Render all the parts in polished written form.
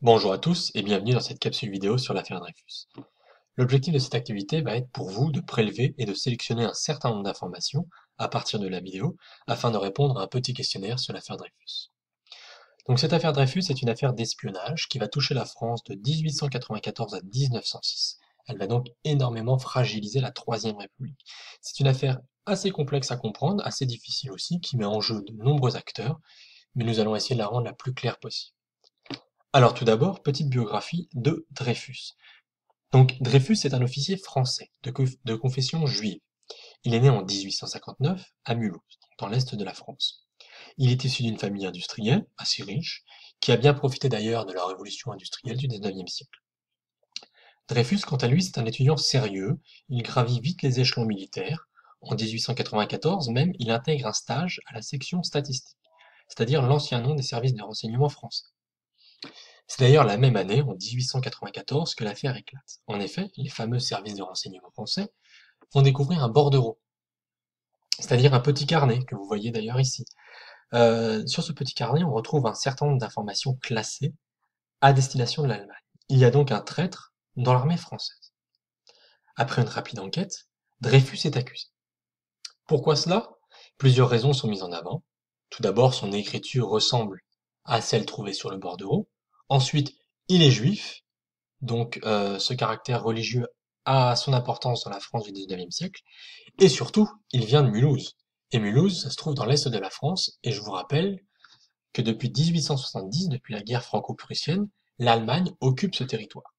Bonjour à tous et bienvenue dans cette capsule vidéo sur l'affaire Dreyfus. L'objectif de cette activité va être pour vous de prélever et de sélectionner un certain nombre d'informations à partir de la vidéo afin de répondre à un petit questionnaire sur l'affaire Dreyfus. Donc cette affaire Dreyfus est une affaire d'espionnage qui va toucher la France de 1894 à 1906. Elle va donc énormément fragiliser la Troisième République. C'est une affaire assez complexe à comprendre, assez difficile aussi, qui met en jeu de nombreux acteurs, mais nous allons essayer de la rendre la plus claire possible. Alors tout d'abord, petite biographie de Dreyfus. Donc Dreyfus est un officier français de confession juive. Il est né en 1859 à Mulhouse, dans l'est de la France. Il est issu d'une famille industrielle, assez riche, qui a bien profité d'ailleurs de la révolution industrielle du XIXe siècle. Dreyfus, quant à lui, c'est un étudiant sérieux, il gravit vite les échelons militaires. En 1894 même, il intègre un stage à la section statistique, c'est-à-dire l'ancien nom des services de renseignement français. C'est d'ailleurs la même année, en 1894, que l'affaire éclate. En effet, les fameux services de renseignement français vont découvrir un bordereau, c'est-à-dire un petit carnet, que vous voyez d'ailleurs ici. Sur ce petit carnet, on retrouve un certain nombre d'informations classées à destination de l'Allemagne. Il y a donc un traître dans l'armée française. Après une rapide enquête, Dreyfus est accusé. Pourquoi cela? Plusieurs raisons sont mises en avant. Tout d'abord, son écriture ressemble à celle trouvée sur le bordereau. Ensuite, il est juif, donc ce caractère religieux a son importance dans la France du XIXe siècle. Et surtout, il vient de Mulhouse. Et Mulhouse, ça se trouve dans l'est de la France, et je vous rappelle que depuis 1870, depuis la guerre franco-prussienne, l'Allemagne occupe ce territoire.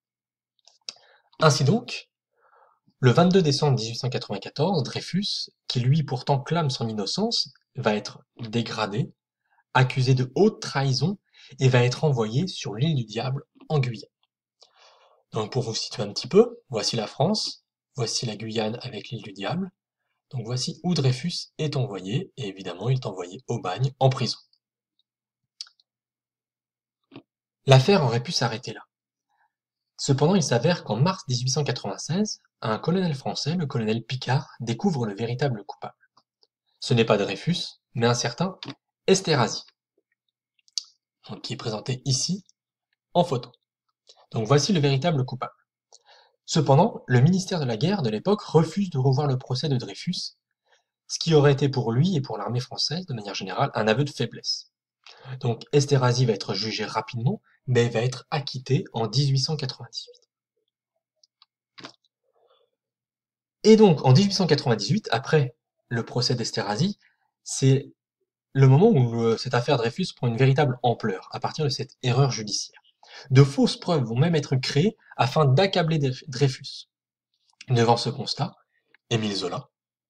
Ainsi donc, le 22 décembre 1894, Dreyfus, qui lui pourtant clame son innocence, va être dégradé, accusé de haute trahison, et va être envoyé sur l'île du Diable en Guyane. Donc pour vous situer un petit peu, voici la France, voici la Guyane avec l'île du Diable. Donc voici où Dreyfus est envoyé, et évidemment il est envoyé au bagne, en prison. L'affaire aurait pu s'arrêter là. Cependant, il s'avère qu'en mars 1896, un colonel français, le colonel Picard, découvre le véritable coupable. Ce n'est pas Dreyfus, mais un certain Esterhazy, qui est présenté ici en photo. Donc voici le véritable coupable. Cependant, le ministère de la Guerre de l'époque refuse de revoir le procès de Dreyfus, ce qui aurait été pour lui et pour l'armée française, de manière générale, un aveu de faiblesse. Donc Esterhazy va être jugé rapidement, mais va être acquitté en 1898. Et donc en 1898, après le procès d'Esterhazy, c'est le moment où cette affaire Dreyfus prend une véritable ampleur, à partir de cette erreur judiciaire. De fausses preuves vont même être créées afin d'accabler Dreyfus. Devant ce constat, Émile Zola,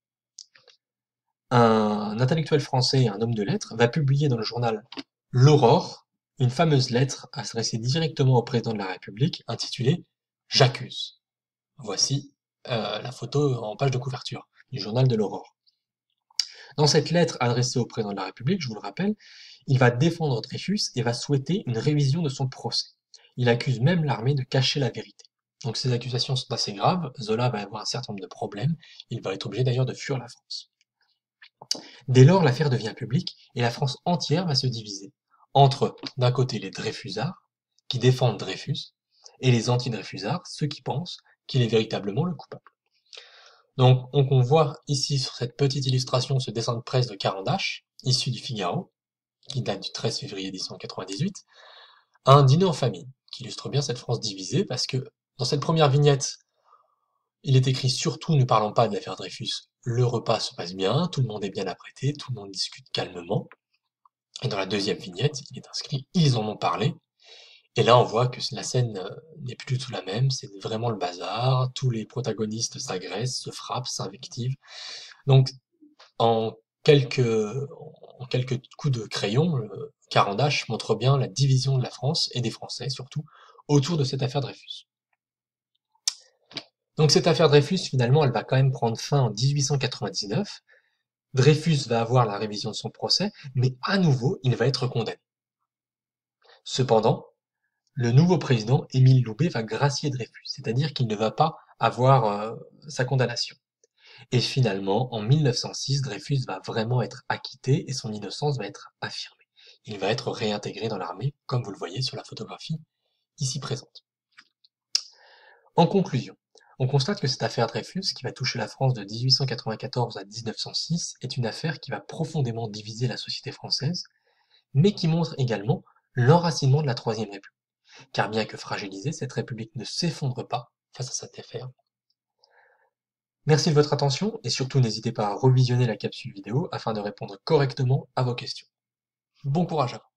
un intellectuel français et un homme de lettres, va publier dans le journal L'Aurore une fameuse lettre adressée directement au président de la République intitulée J'accuse. Voici la photo en page de couverture du journal de l'Aurore. Dans cette lettre adressée au président de la République, je vous le rappelle, il va défendre Dreyfus et va souhaiter une révision de son procès. Il accuse même l'armée de cacher la vérité. Donc ces accusations sont assez graves, Zola va avoir un certain nombre de problèmes, il va être obligé d'ailleurs de fuir la France. Dès lors, l'affaire devient publique et la France entière va se diviser entre, d'un côté, les Dreyfusards, qui défendent Dreyfus, et les anti-Dreyfusards, ceux qui pensent qu'il est véritablement le coupable. Donc, on voit ici sur cette petite illustration ce dessin de presse de Carandache, issu du Figaro, qui date du 13 février 1898, un dîner en famille, qui illustre bien cette France divisée, parce que dans cette première vignette, il est écrit surtout ne parlons pas de l'affaire Dreyfus, le repas se passe bien, tout le monde est bien apprêté, tout le monde discute calmement. Et dans la deuxième vignette, il est inscrit ils en ont parlé. Et là, on voit que la scène n'est plus du tout la même, c'est vraiment le bazar, tous les protagonistes s'agressent, se frappent, s'invectivent. Donc, en quelques, en quelques coups de crayon, Carandache montre bien la division de la France, et des Français surtout, autour de cette affaire Dreyfus. Donc cette affaire Dreyfus, finalement, elle va quand même prendre fin en 1899. Dreyfus va avoir la révision de son procès, mais à nouveau, il va être condamné. Cependant, le nouveau président, Émile Loubet, va gracier Dreyfus, c'est-à-dire qu'il ne va pas avoir sa condamnation. Et finalement, en 1906, Dreyfus va vraiment être acquitté et son innocence va être affirmée. Il va être réintégré dans l'armée, comme vous le voyez sur la photographie ici présentes. En conclusion, on constate que cette affaire Dreyfus, qui va toucher la France de 1894 à 1906, est une affaire qui va profondément diviser la société française, mais qui montre également l'enracinement de la Troisième République. Car bien que fragilisée, cette République ne s'effondre pas face à cette affaire. Merci de votre attention et surtout n'hésitez pas à revisionner la capsule vidéo afin de répondre correctement à vos questions. Bon courage à vous!